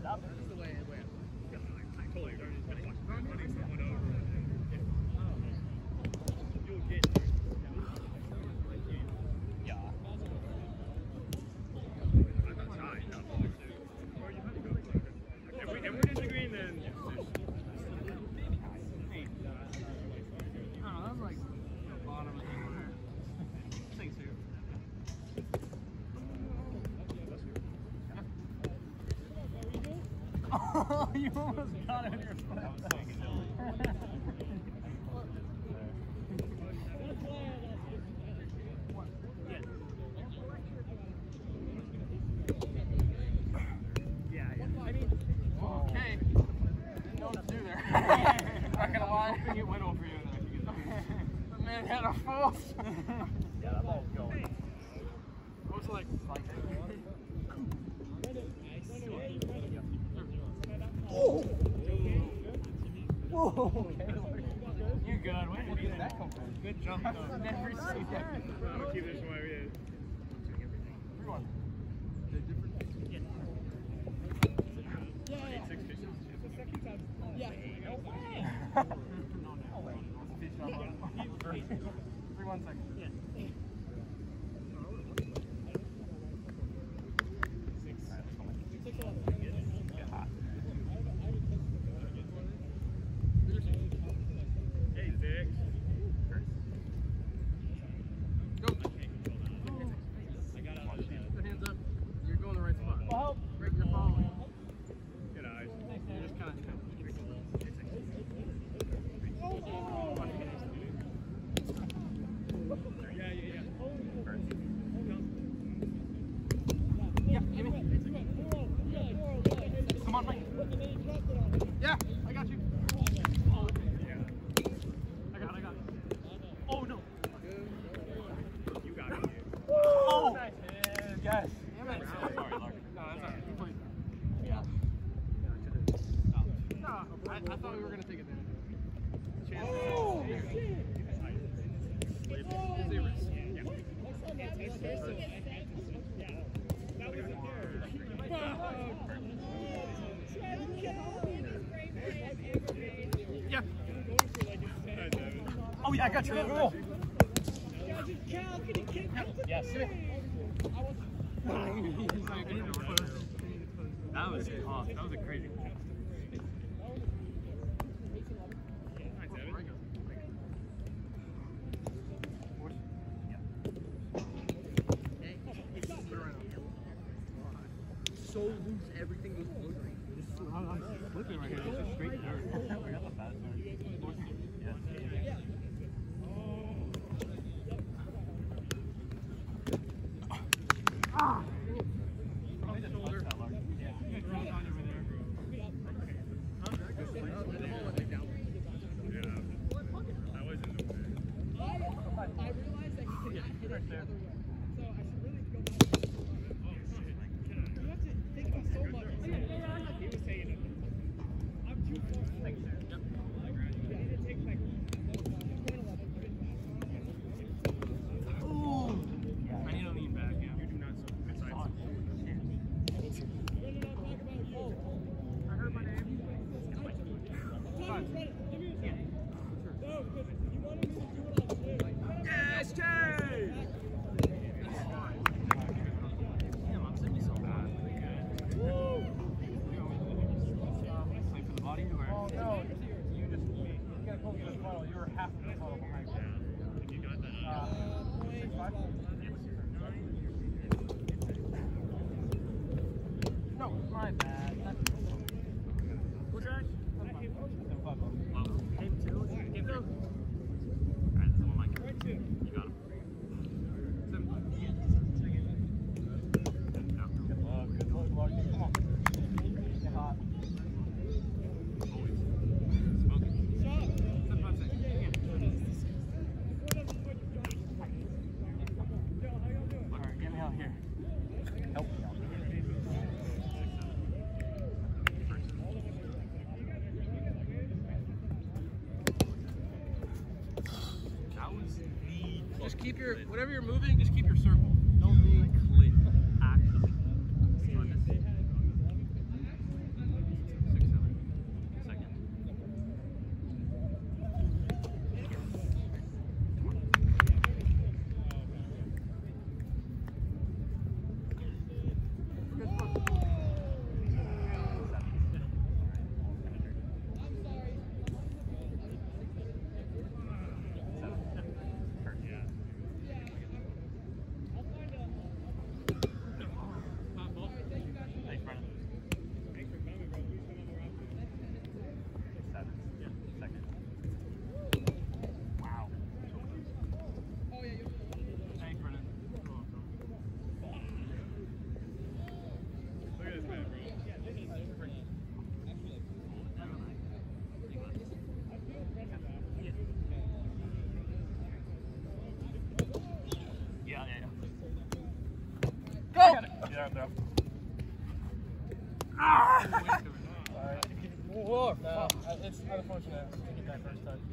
Oh, you almost got it in your foot. Okay. Didn't know what to do there. Not gonna lie. I think it went over you. The man had a full. Yeah, that ball's going. It was like. Oh! Whoa! Okay. You're good. Where did that come from? Good jump, though. Never seen that. I'm gonna keep this one where it is. Everyone. Yeah. 6 fishes. It's the second time. Yeah. No way. No way. 3 1 second. Yeah. Yeah, I got you. I got it. Oh, no. You got it. Oh! Yes. Damn it. Sorry, Lark. No, that's all right. Please. Yeah. No, I thought we were going to take advantage of it. Oh! Yeah. Oh yeah, I got you. Go. Yes. That was tough. That was a crazy one. So loose, everything was blurry. I'm flipping right here. It's a straight dirt. I got the bad dirt. Yes. Ah! I realized that he could not hit it the other way. So I should really go back. You have to think about so much. He was saying it. I'm too far. Thanks, sir. Yep. You need to take like 1 Ooh. I need to lean back, yeah. You do not so good side. I heard my name. Yes, Jay! Damn, I'm sitting so bad. Woo! Wait for the body or? Oh, no. You gotta go get a funnel. You were half of the funnel behind you. You got that. 6'5"? No, my bad. Who's that? Game 2? Game 3? Alright, that's one mic. You got him. Good luck, Larky. Come on. Get hot. Always. Smoking. Alright, get me out here. Help me out. Just keep your, whatever you're moving, just keep your circle. Don't be click, actually. Down, down. Ah! Whoa, no, it's unfortunate to get that first touch.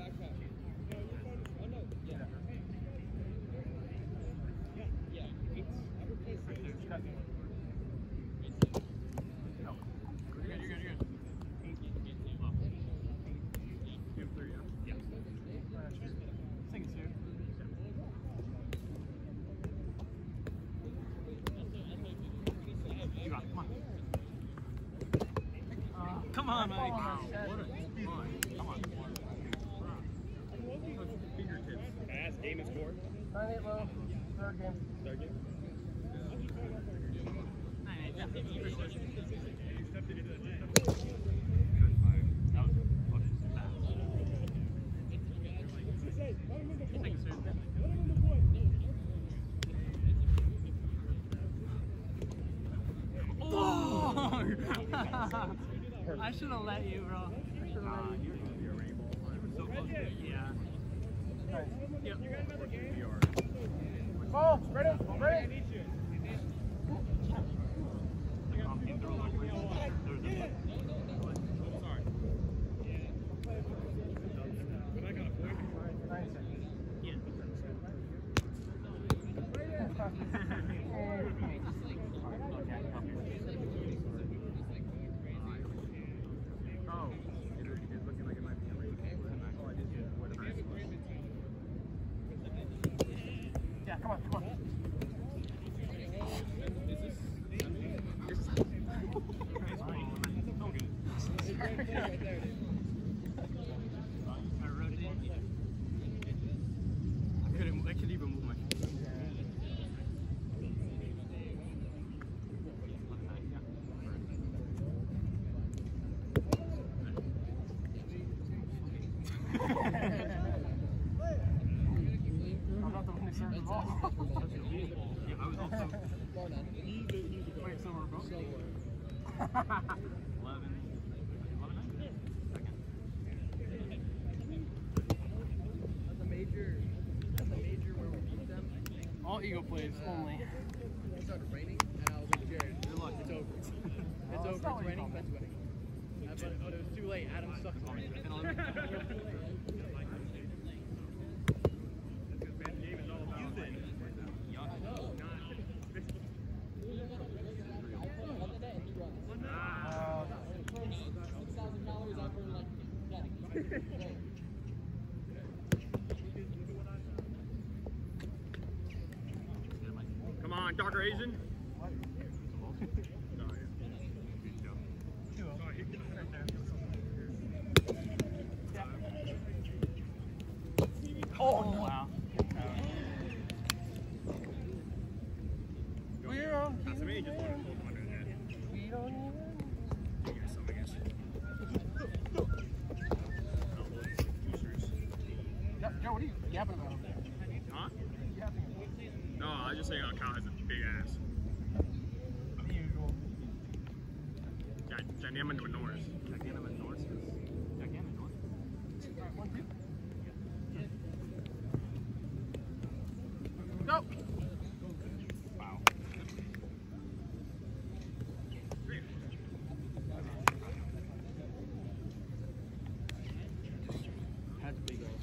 Come on, Mike. What a Come on. Fingertips. Ass, game and score. 9-8 low. Third game. Third game. I should have let you, bro. Yeah. Yep. Oh, ready? Ready? Yeah, come on, come on. I couldn't even move my feet. I'm not the one who serves the ball. Yeah, I was also Wait, so we're both? 11. That's a major where we beat them. All ego plays only. It started raining, and I was like, Jared, good luck, it's over. It's over, it's raining, that's winning. But it was too late, Adam sucks on it. Come on, Dr. Asian. Oh, no. Wow. We're on. That's me, just one under that. We don't even. Joe, what are you yapping about over there? Huh? Yapping about? No, I was just saying Kyle has a big ass. The usual. Gigantinormous. Gigantinormous? Gigantinormous? 1, 2. Go! Wow. That's big ass.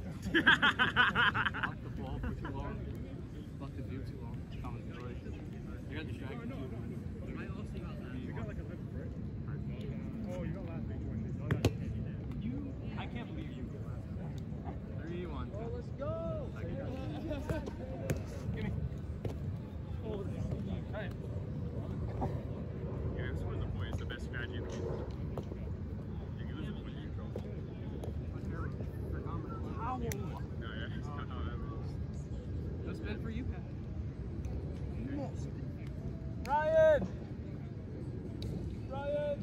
Locked the ball for too long. Locked the view too long. Thomas Miller. I got distracted too. You got like a lift, right? Oh, you got last week. I can't believe you. 3-1. Oh, let's go! Gimme. Alright. Yeah, this was the point. It's the best strategy in the game. You can lose it when you control. How? No, yeah, it's not how that is. No spin for you, Pat. Ryan! Ryan!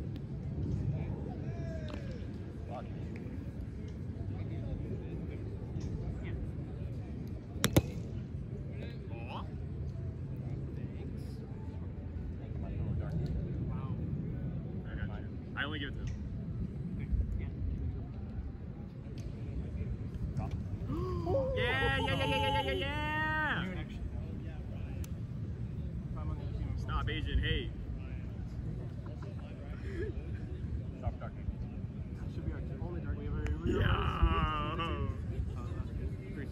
Aw. I only give it to him. Yeah, yeah, yeah, yeah, yeah, yeah, yeah, yeah! I'm on the other and hate. Stop dark. Should be our only dark. Yeah. Grease.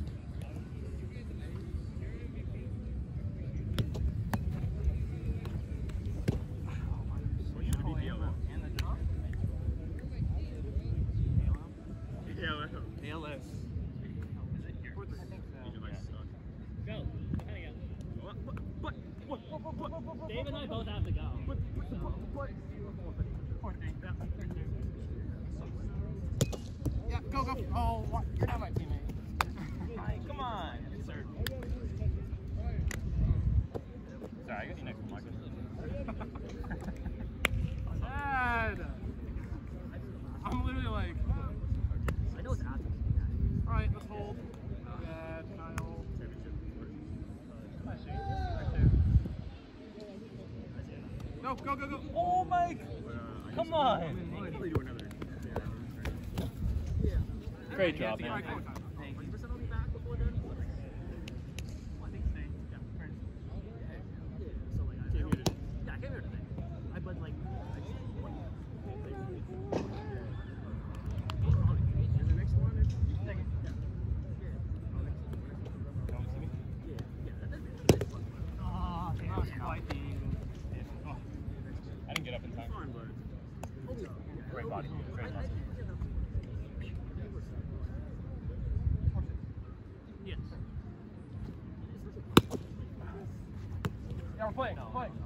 What should it be yellow? And the dog? Yellow. ALS. Is it here? I think so. You like suck. Go. Hang on. What? Dave and I both have to go. Yeah, go, go. Oh, what? You're not my teammate. Mike, come on. Insert. Sorry, I got you next one, Michael. Sad. I'm literally like, I know it's after. alright, let's hold. Bad, Kyle. Go, go, go, go. Oh, Mike! Come on! Probably do another. Great job, All man. right, come on, Kyle. Thank you. I'll be back before then. I think so. Yeah. So like I came here today. I but like Is the next one? Oh, that was quite the... Oh. I didn't get up in time. Fine, but Great body. Great body. yes. Yeah, we're playing. We're playing.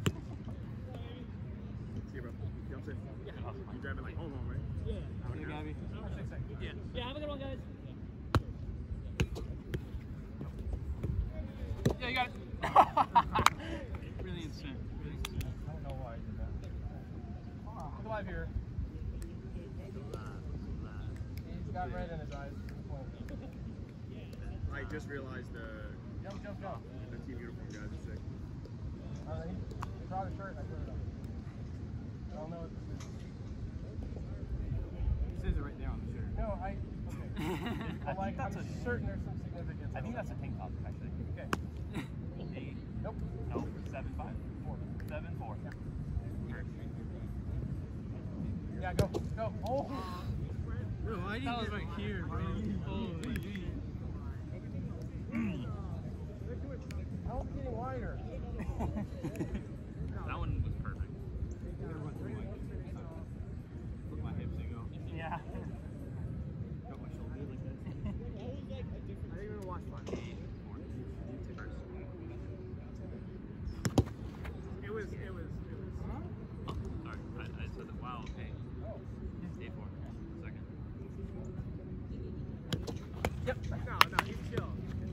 see, bro. You know what I'm saying? You grab it like home, right? Yeah. Hey, Gabby. Yeah. Yeah, have a good one, guys. Yeah, you got it. Really insane. Really insane. I don't know why I did that. Look alive here. He's got red in his eyes. I just realized Jump, jump, jump. the team uniform guys are sick. He brought a shirt and I put it on. I don't know what this is. It says it right there on the shirt. No, okay. But like, I'm certain there's some significance. I think that's a tank top, actually. Okay. 8. Nope. No, 7, 5. 4. 7, 4. Yeah. Yeah, go. Go. Oh. Bro, I didn't get right here, bro. Holy. How is it getting wider? That one was perfect. Look my hips and go. Yeah. Got my shoulder like this. I didn't even watch mine. It was. Oh, sorry. I said that. Wow, okay. 8-4. Second. Yep. No, he's chill.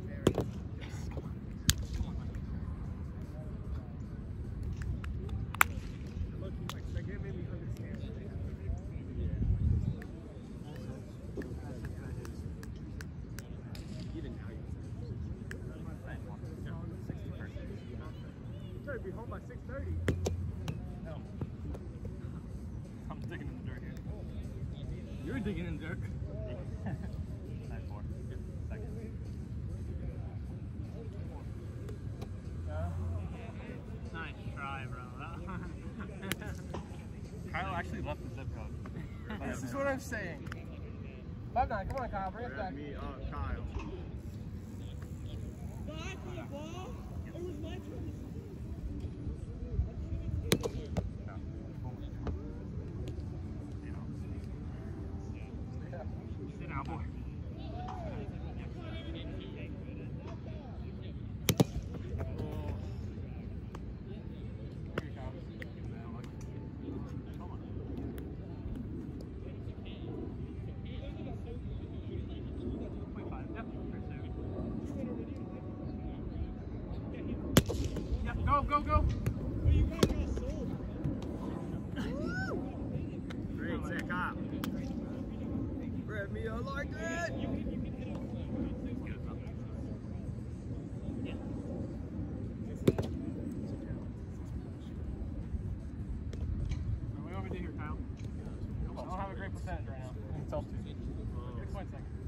Look, like, that game made me understand. Even now, You better be home by 6:30. No. I'm digging in the dirt here. You're digging in the dirt. 9-4. Second. Nice try, bro. Kyle actually left the zip code. This is what I'm saying. 5-9, come on, Kyle, bring us back. grab me up, Kyle. Back for the ball. It was my turn. Sit down, boy. Go, go, go. Great, sick up. Grab me up like that. What do we do here, Kyle? I don't have a great percentage right now. It's all 2. 6.6.